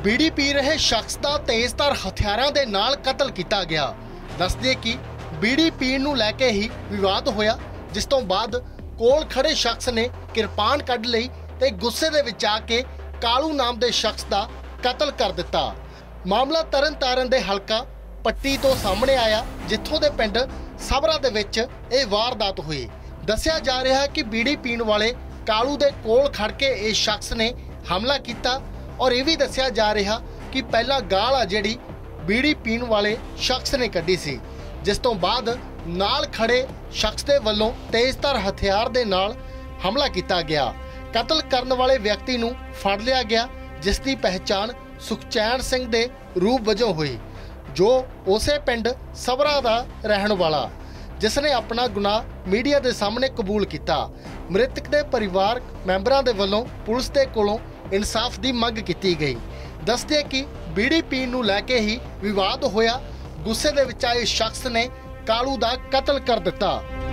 बीड़ी P रहे शख्स का तेजधार हथियारों के नाल कतल किया गया। दस दे कि बीड़ी पीण नूं लैके ही विवाद होया, जिस तो बाद कोल खड़े शख्स ने किरपान कढ़ लई ते गुस्से दे विच आके कालू नाम के शख्स का कतल कर दिता। मामला तरन तारण दे हलका पट्टी तो सामने आया, जिथों दे पिंड सबरा दे विच ये वारदात हुई। दस्सिया जा रहा है कि बीड़ी पीण वाले कालू दे कोल खड़ के इस शख्स ने हमला किया और यह भी दस्सिया जा रहा कि पहला गाल आ जिहड़ी बीड़ी पीण वाले शख्स ने कढ़ी सी, जिस तो बाद नाल खड़े शख्स दे वल्लों तेजधार हथियार दे नाल हमला किया गया। कतल करने वाले व्यक्ति नूं फड़ लिया गया, जिसकी पहचान सुखचैन सिंह दे रूप वजों हुई, जो उसे पिंड सबरा दा रहन वाला, जिसने अपना गुनाह मीडिया के सामने कबूल किया। मृतक के परिवार मैंबरां दे वल्लों पुलिस दे कोलों इंसाफ की मंग की गई। दसदे कि बीड़ी पीण नूं लैके ही विवाद होया, गुस्से दे विच आए शख्स ने कालू दा कतल कर दिता।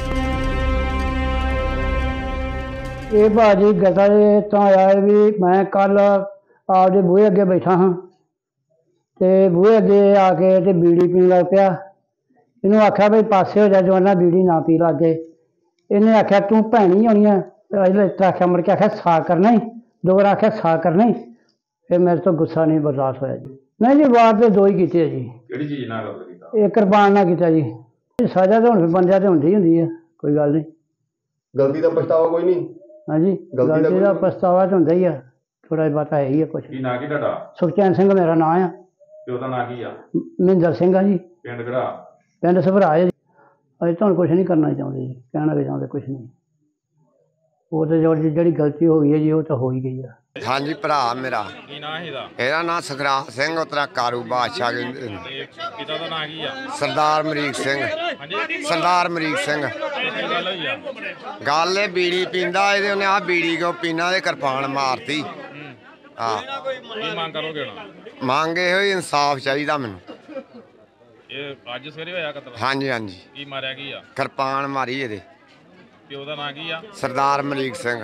ये भाजी गता तो आया भी मैं कल आपके बूहे अगे बैठा हाँ, तो बूहे अगे आके ते बीड़ी पीन लग पिया। इनू आख्या भाई पासे हो जा, जवाना बीड़ी ना पी लागे। इन्हें आख्या तू भैनी होनी है, आख्या मुड़ के आख्या सा करना ही, दो बार आख्या सा करना ही। फिर मेरे तो गुस्सा नहीं बर्दाश्त होया जी। नहीं जी वार तो दो ही किए जी। एक कृपान ना किया जी। सजा तो हुण बंदे ते हुंदी हुंदी है, कोई गल नहीं। गलती का पछतावा कोई नहीं? हाँ जी, गलती का पछतावा तो हुंदा ही है, थोड़ा बहुत है ही है कुछ। सुखचैन सिंह मेरा नाम है। महिंदर सिंह है जी। पिंड सबरा है जी। अजे तो कुछ नहीं करना चाहते जी, कहना भी चाहते कुछ नहीं। वो तो जी गलती हो गई है जी, वो तो हो ही गई है। हाँ जी भरा मेरा ਇਹਦਾ नाम सुखराज सिंह, उतरा कारू बादशाह सरदार अमरीक सिंह। सरदार अमरीक सिंह गल बीड़ी पींदा, उन्हें आ बीड़ी को पीना ते किरपान मारती। हाँ मंग ये इंसाफ चाहिए मैनू। हाँ जी हाँ जी किरपान मारी ये सरदार अमरीक सिंह।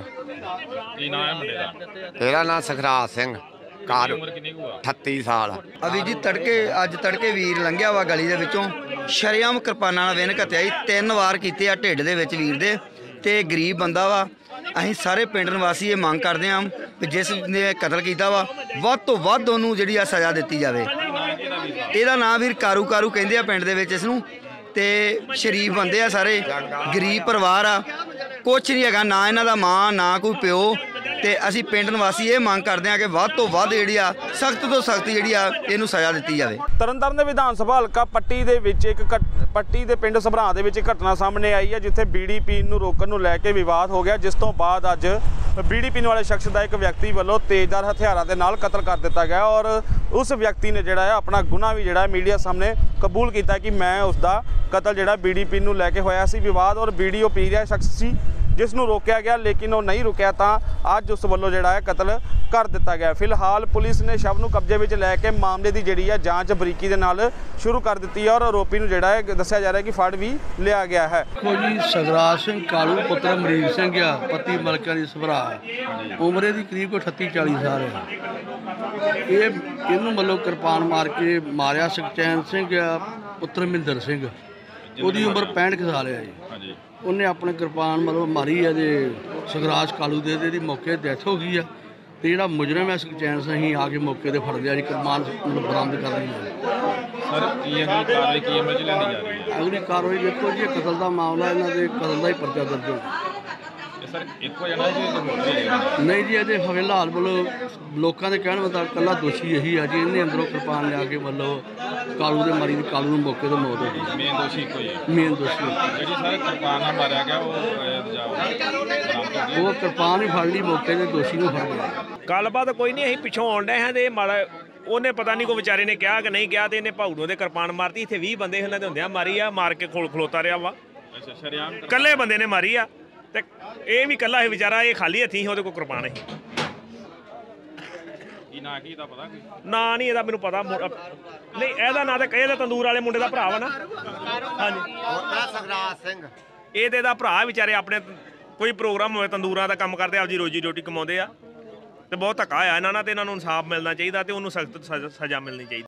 ਇਹਦਾ नाम सुखराज सिंह, कार 38 साल। अभी जी अज तड़के वीर लंघिया वा गली दे विचों शरेआम किरपानां नाल विन घत्या जी। 3 वार कीते आ ढिड दे विच वीर दे, ते गरीब बंदा वा। असीं सारे पिंड निवासी ये मंग करदे हां कि जिस ने कतल कीता वा वध तो वध उहनूं जिहड़ी आ सज़ा दित्ती जावे। ਇਹਦਾ नाम वीर कारू कहिंदे आ पिंड दे विच इसनूं। ते शरीफ बंदे आ सारे, गरीब परिवार आ, कुछ नहीं हैगा ना इन्हां दा मां ना कोई प्यो। ते असीं पिंड निवासी ये मंग करदे हां कि वध तो वध जिहड़ी आ सख्त तो सख्त जिहड़ी आ इहनूं सज़ा दित्ती जावे। तरनताਰਨ ਦੇ ਵਿਧਾਨ ਸਭਾ ਹਲਕਾ ਪੱਟੀ ਦੇ ਵਿੱਚ ਪੱਟੀ ਦੇ ਪਿੰਡ ਸਭਰਾਂ ਦੇ ਵਿੱਚ ਘਟਨਾ ਸਾਹਮਣੇ ਆਈ ਹੈ, ਜਿੱਥੇ ਬੀੜੀ ਪੀਣ ਨੂੰ ਰੋਕਣ ਨੂੰ ਲੈ ਕੇ ਵਿਵਾਦ ਹੋ ਗਿਆ, ਜਿਸ ਤੋਂ ਬਾਅਦ ਅੱਜ ਬੀੜੀ ਪੀਣ ਵਾਲੇ ਸ਼ਖਸ ਦਾ ਇੱਕ ਵਿਅਕਤੀ ਵੱਲੋਂ ਤੇਜ਼ਧਾਰ ਹਥਿਆਰਾਂ ਦੇ ਨਾਲ ਕਤਲ ਕਰ ਦਿੱਤਾ ਗਿਆ। ਔਰ ਉਸ ਵਿਅਕਤੀ ਨੇ ਜਿਹੜਾ ਹੈ ਆਪਣਾ ਗੁਨਾਹ ਵੀ ਜਿਹੜਾ ਮੀਡੀਆ ਸਾਹਮਣੇ ਕਬੂਲ ਕੀਤਾ ਕਿ ਮੈਂ ਉਸ ਦਾ ਕਤਲ ਜਿਹੜਾ ਬੀੜੀ ਪੀਣ ਨੂੰ ਲੈ ਕੇ ਹੋਇਆ ਸੀ। ਵਿਵਾਦ ਔਰ ਬੀੜੀ ਉਹ ਪੀ ਰਿਹਾ ਸ਼ਖਸ ਸੀ, जिस नूं रोकया गया, लेकिन वो नहीं रुकिया तो अज उस वालों जिहड़ा है कतल कर दिता गया। फिलहाल पुलिस ने शव नूं कब्जे विच लैके मामले की जिहड़ी है जांच बरीकी दे नाल शुरू कर दी है और आरोपी नूं जिहड़ा है दस्सिया जा रहा है कि फड़ भी लिया गया है। जी सरदार सिंह कालू पुत्र अमरीक सिंह आ, पति मलका दी सबरा, उम्र दी करीब 38-40 साल है। ये इनू मतलब किरपान मार के मारिया। सुखचैन सिंह आ पुत्र महिंदर सिंह, उसकी उम्र 65 साल है जी। उन्हें अपने किरपान मतलब मारी है जे सुखराज कालू दे मौके डैथ हो गई है। तो जो मुजरम है सुखचैन सिंह ही आके मौके पर फड़ लिया जी, किरपान बरामद कर रही है। अगली कार्रवाई देखो जी, कतल का मामला इन्हों के कतल का ही पर्चा दर्ज हो। नहीं जी अजे फिलहाल मतलब लोगों के कहने मुताबिक कला दोषी यही है जी। इन्हें अंदरों किरपान लिया के मतलब कालू दे मारी, कालू मौके तो मौत हो गई। मेन दोषी वो किरपान ही फड़ ली मौके से, दोषी ने फड़ लिया। गलबात कोई नहीं, अं पिछों आउंडे हैं तो माड़ा उन्हें पता नहीं कोई बेचारे ने कहा कि नहीं कहा, तो इन्हें भाऊड़ों के किरपान मारती। इतने 20 बंदे उन्होंने होंदे मारी आ, मार के खोल खलोता रहा वा। कल्ले बंदे ने मारी आ, ते ये भी कल्ला है बेचारा, ये खाली हथी ही, कोई किरपान ही ना नहीं ਇਹਦਾ ਮੈਨੂੰ ਪਤਾ नहीं। ਇਹਦਾ ਨਾਂ ਤਾਂ ਕਹੇ ਤੰਦੂਰ ਵਾਲੇ ਮੁੰਡੇ ਦਾ ਭਰਾ ਵਾ ਨਾ। ਹਾਂਜੀ ਸੁਖਰਾਜ ਸਿੰਘ, ਇਹ ਤੇ ਇਹਦਾ ਭਰਾ ਵਿਚਾਰੇ ਆਪਣੇ ਕੋਈ ਪ੍ਰੋਗਰਾਮ ਹੋਵੇ ਤੰਦੂਰਾਂ ਦਾ ਕੰਮ ਕਰਦੇ, ਆਪਦੀ ਰੋਜੀ ਰੋਟੀ ਕਮਾਉਂਦੇ ਆ। ਤੇ ਬਹੁਤ ਧੱਕਾ ਹੋਇਆ ਇਹਨਾਂ ਨਾਲ ਤੇ ਇਹਨਾਂ ਨੂੰ ਇਨਸਾਫ ਮਿਲਣਾ ਚਾਹੀਦਾ ਤੇ ਉਹਨੂੰ ਸਖਤ ਸਜ਼ਾ ਮਿਲਣੀ ਚਾਹੀਦੀ।